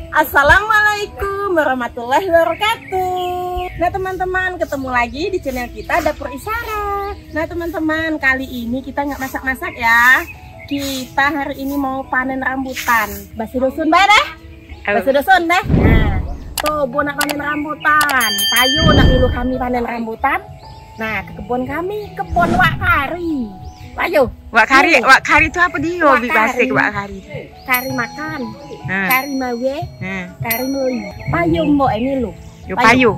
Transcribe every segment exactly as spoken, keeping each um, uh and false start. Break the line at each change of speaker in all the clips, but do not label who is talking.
Assalamualaikum warahmatullahi wabarakatuh. Nah teman-teman, ketemu lagi di channel kita Dapur Isara. Nah teman-teman, kali ini kita nggak masak-masak ya. Kita hari ini mau panen rambutan. Basi dusun bae deh. Basi dusun deh. Nah, tuh bu nak panen rambutan. Payu nak milu kami panen rambutan. Nah, ke kebun kami, kebun Wak Kari. Payu.
Wak Kari, Wak Kari itu apa dia? Wak Kari. Wak Kari.
Kari makan.
Hmm.
Kari mawe.
Hmm.
Kari meli. Payu mbok ini lu.
Yo payu.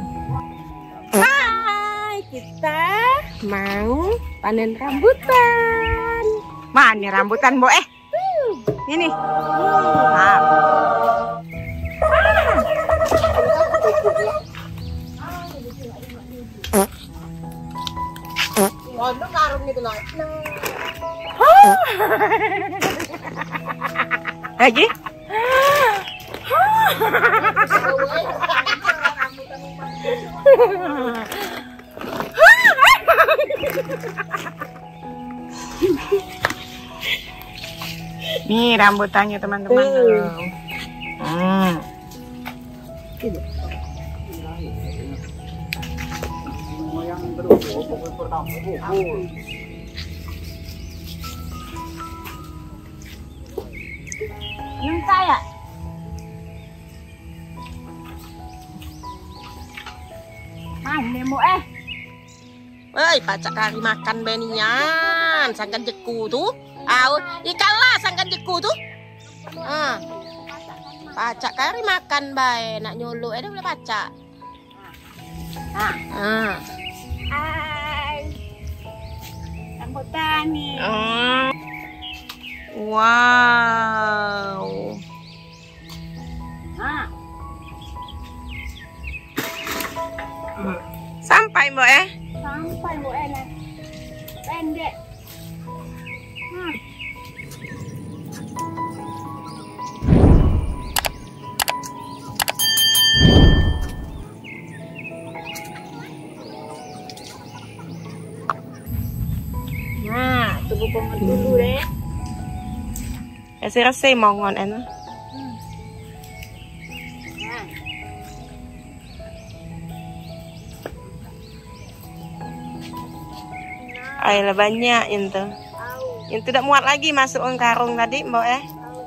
Hai, kita mau panen rambutan.
Mana rambutan, Mbok? Eh. Ini. Nah. Lagi? Nih rambutannya teman-teman. Hmm.
Yang saya. Mana mau eh?
Woi, pacak kari makan benian, sangkan jeku tuh. Au, ikan lah sangkan jeku tuh. Ah. Pacak kari makan bae, nak nyulu ada boleh pacak.
Ah,
Ah.
hai. Rambutan nih.
Hmm. Wow.
Ah.
Sampai Mbok eh.
Sampai mau enak. Pendek. Hmm. Nah, tunggu pohon dulu deh.
Ya saya rasa mongon enak.
Hmm. Nah.
Ayolah banyak itu.
Au.
Yang tidak muat lagi masuk ke karung tadi Mbok eh.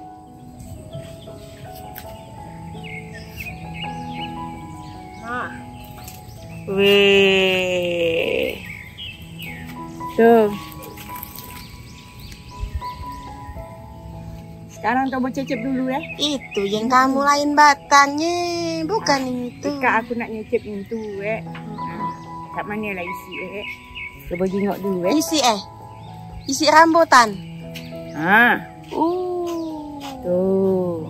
Nah.
Wih.
Tuh. Sekarang coba cecep dulu ya.
Itu yang kamu lain batangnya, bukan itu.
Jika aku nak nyecep itu eh. Nah, kat mana lah isi eh. Coba jengok dulu eh.
Isi eh. Isi rambutan.
Ha.
Uh.
Tuh.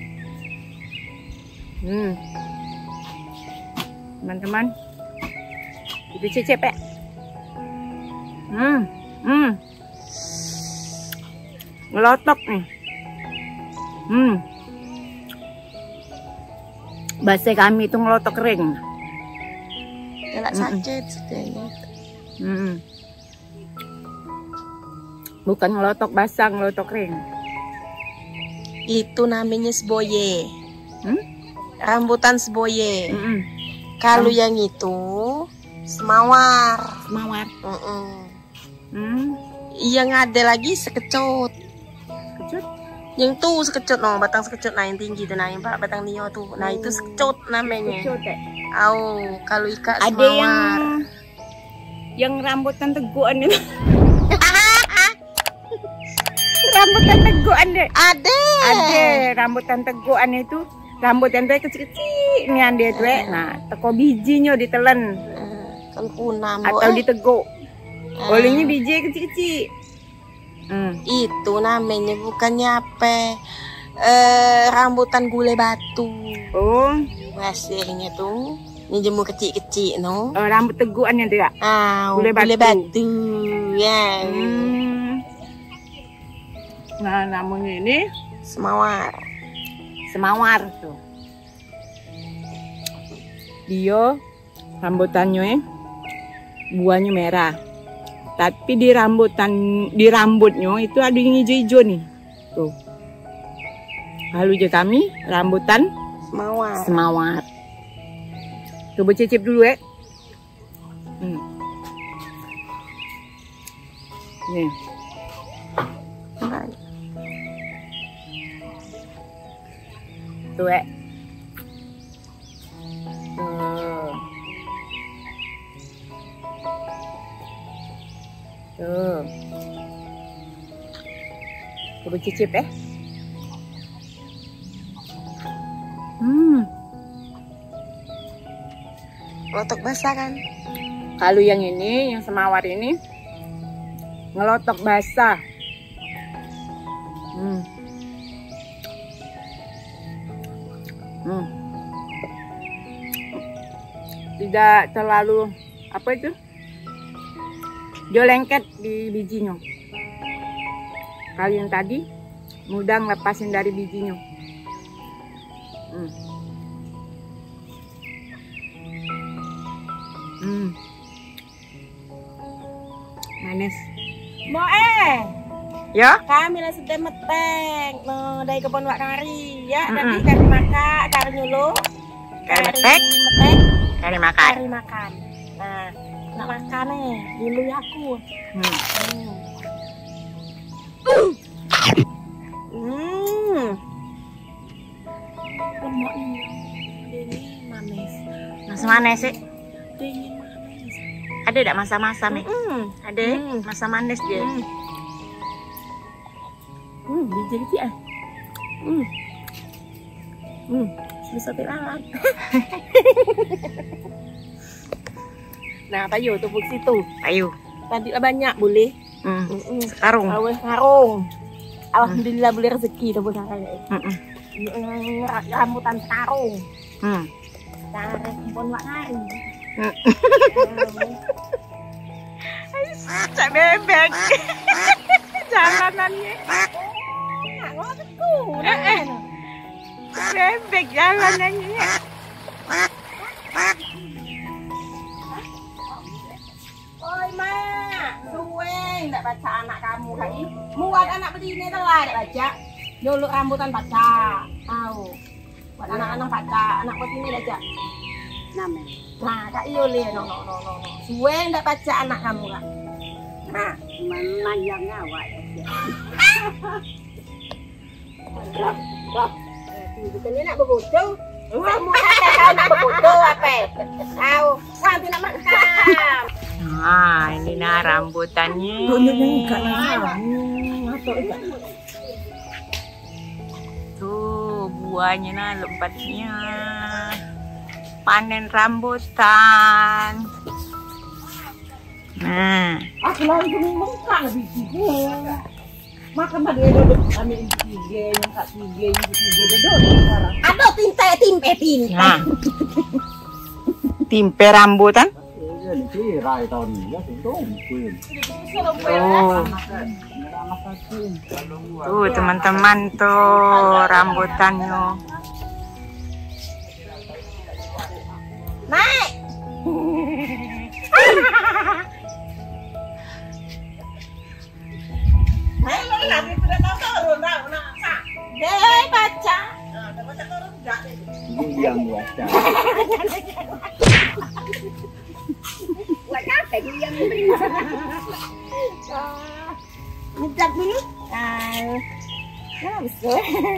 Hmm. Teman-teman. Kita cecep eh. Hmm. Hmm. Ngelotok nih. Hmm. Bahasa kami itu ngelotok kering.
Galak sakit sedikit.
Hmm. Bukan ngelotok basah, ngelotok kering.
Itu namanya seboye.
Hmm?
Rambutan seboye.
Hmm.
Kalau yang itu semawar.
Mawar.
Mm-mm.
Hmm.
Yang ada lagi sekecut.
Kecut.
Yang tuh sekecut no, batang sekecut nah yang tinggi tuh nah yang pak batang nio tuh. Nah itu sekecut namanya.
Kecut eh.
Au, kalau ikat
Ada
semawar.
yang yang rambutan teguan itu. Rambutan teguan deh.
Ada.
Ada rambutan teguan itu. Rambutan tuh kecil-kecil ini ada tuh. Eh. Nah, teko bijinya ditelen
Kalau punam
atau diteguk.
Ah.
Olehnya biji kecil-kecil. Hmm.
Itu namanya bukannya apa? Eh, rambutan gulai batu.
Oh,
Hasilnya tuh ini jemur kecil-kecil no.
oh rambut teguan yang tidak.
Ah,
Gulai
gulai
batu.
batu. Ya.
Hmm. Nah, namanya ini
Semawar.
semawar tuh. Dia rambutannya buahnya merah. Tapi di rambutan di rambutnya itu ada yang hijau-hijau nih. Tuh. Kalau je kami rambutan Semawar.
Semawar. Coba cicip dulu ya. Hmm. Nih.
Baik.
Tuh ya.
Tuh.
Tuh. Coba cicip ya. Hmm.
Lotok basah kan?
Kalau yang ini, yang semawar ini ngelotok basah. Hmm. Hmm. Tidak terlalu apa itu? Dia lengket di bijinya. Kalau yang tadi mudah ngelepasin dari bijinya. Hmm. Hmm. Manis.
Mau eh.
Ya?
Kami lah sedang meteng. No, dari kebun Wak Kari ya.
Mm-mm.
Nanti kari makan, kari nyulu.
Kari metek.
metek,
Kari makan.
kari makan. Nah, nak makan nih. Dulu ya aku.
Hmm.
Hmm. Lemak ini. Ini manis.
Masa manis sih?
Dingin manis.
Ada tidak masa-masa nih?
Hmm.
Ada
Hmm.
masa manis dia.
Hmm. Hmm, biji biji ah. Hmm. Hmm, bisa telalat. Nah, tayo tupuk situ.
Ayo.
Tadi lah banyak boleh.
Hmm.
Mm-mm.
Sekarung.
Awes karung. Alhamdulillah boleh rezeki tuh bos saya.
Mm-mm.
Rambutan sekarung.
Hmm.
Cara kebun Wak Kari.
Hmm. Cak bebek. Jalanannya. Bebek jalanannya.
Oi mak, suwe ndak baca anak kamu kali. Muat anak begini telah ndak baca. Nyuluk rambutan baca. Tahu. Buat anak-anak baca, anak begini baca. Nama. Nah, kak iyo le no no no no. Suwe ndak baca anak kamu kak. Nah, mana yang ngawak ya. Bukannya nak berbodoh. Kamu kata kau nak berbodoh apa? Tahu, nanti nak makan.
Nah, ini nah rambutannya. Tuh, buahnya nah lebatnya. Panen rambutan. Nah,
Aku langsung mengkak lebih tiga. Makan tadi duduk ambil tiga, yang kak tiga, yang tiga duduk sekarang. Aduh, tinte, timpe, timpe.
nah. Timpe rambutan. Tuh. Tuh, teman-teman tuh rambutannya.
Naik. Naik lo nanti sudah tahu turun tahu nak sak. Deh baca. Nah, baca turun enggak nih.
Yang baca.
Buat apa dia yang beri? Ngejak dulu. Nah, ya bisa.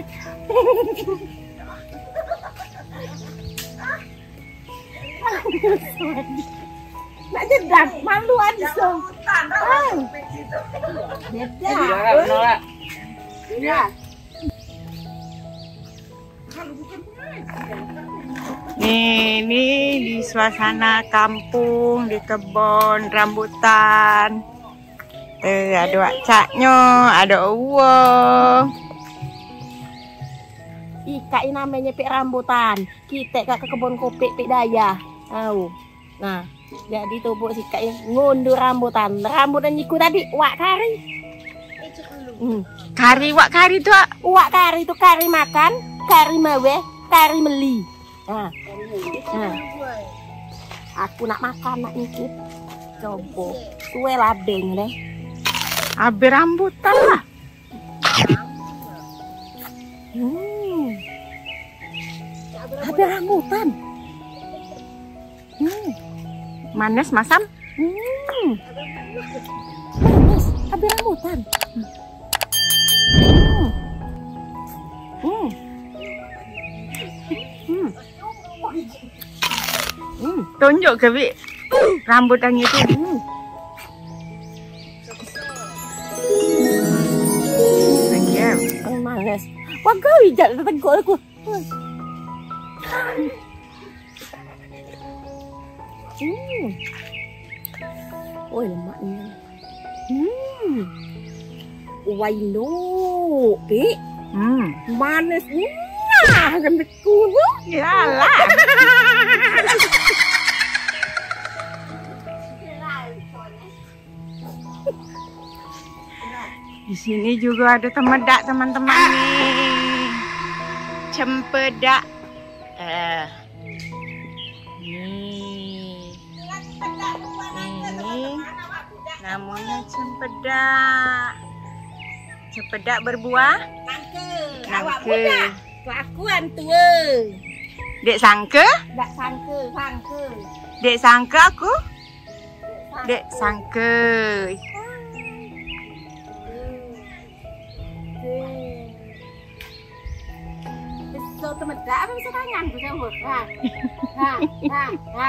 Nak jedak, malu aja dong. Jedak. Ya.
Nih, nih di suasana kampung, di kebun rambutan. Eh, ada wacaknya, ada uang.
Ika ini namanya pik rambutan. Kita ke kebun kopi pik daya. Tahu. Nah, jadi tuh bu si Kak ngundur rambutan. Rambutan iku tadi Wak Kari. Hmm.
Kari, wak kari tuh.
Wak Kari itu kari makan, kari mawe, kari meli. Nah. Nah. Aku nak makan nak nyicip. Coba. Suwe labeng deh.
Abe rambutan lah.
Hmm. Cabai rambutan. Hmm.
Manis masam.
Hmm. Manis, cabai rambutan. Hmm. Hmm. Hmm.
Hmm. Tunjuk ke Bi rambutannya itu.
Hmm. Oh, manis. Wah, kau hijau teguk aku. Hmm. Oh, lemaknya. Hmm. Waino, Pi.
Hmm.
Manis. Nah, gendekku.
Yalah. Di sini juga ada tempedak teman-teman nih. Cempedak. Eh. Nih. Ini namanya cempedak. Cempedak berbuah
Sangke.
nangke.
Kelakuan tua.
Dek sangke?
Tak sangke, sangke.
Dek sangke aku? Dek sangke.
Besok temedak apa bisa tangan bisa buat. Ha. Ha, ha, ha.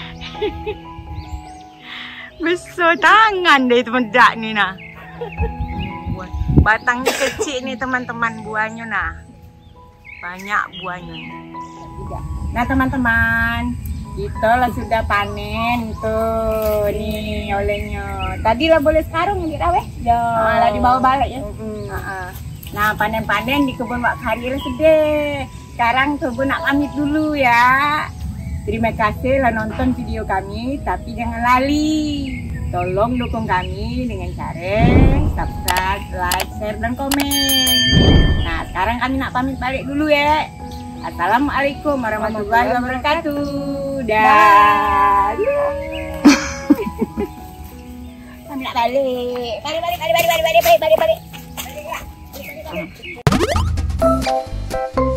Besar tangan deh tempedak nih nah. Batangnya kecil nih teman-teman, buahnya nah. Banyak buahnya. Nah teman-teman, kita lah sudah panen tuh nih olehnya. Tadi lah boleh sekarang yang kita weh. Ya. Ah, lah dibawa balik ya. Mm-hmm. Ah, nah panen-panen di kebun Wak Kari lah sedih. Sekarang kebun nak pamit dulu ya. Terima kasih lah nonton video kami, tapi jangan lali. Tolong dukung kami dengan cara subscribe, like, share, dan komen. Nah, sekarang kami nak pamit balik dulu ya. Assalamualaikum warahmatullahi wabarakatuh. Dah.
Kami nak balik. Balik, balik, balik, balik, balik, balik, balik, balik. Balik, balik, balik.